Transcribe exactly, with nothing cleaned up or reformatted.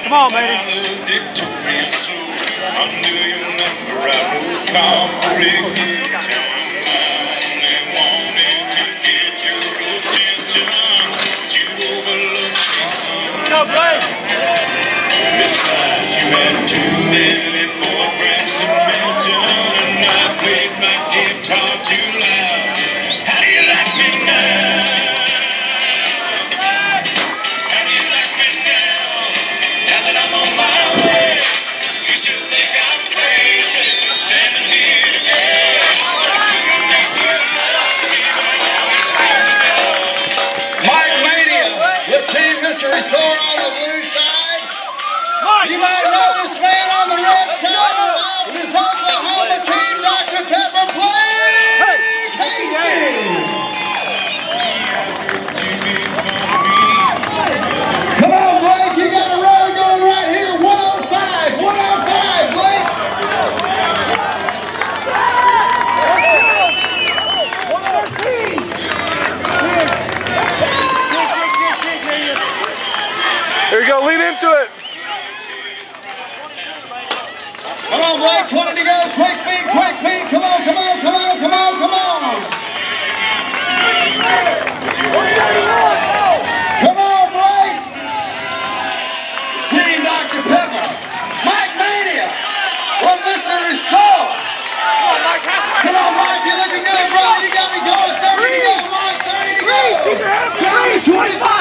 Come on, baby. Go, Blake. Besides, you had too many boyfriends to mention, and I played my guitar too loud. How do you like me now? How do you like me now? Now that I'm on my way, you still think I'm crazy, standing here today. I couldn't make you love me, but now it's time to go. Mania with Team Mister Resort on the blue side. You might know this man on the red side of his Oklahoma team, Doctor Pepper, Blake Hastings. Come on, Blake, you got a road going right here. one oh five, one oh five, Blake. Here you go, lean into it. Come on, Blake, twenty to go. Quick feet, quick feet. Come on, come on, come on, come on, come on. Come on, Blake. Team Doctor Pepper. Mike Mania with Mister Resort. Come on, Mike, you're looking good, brother. You got me going. thirty to go, Mike. thirty to go. Down to twenty-five.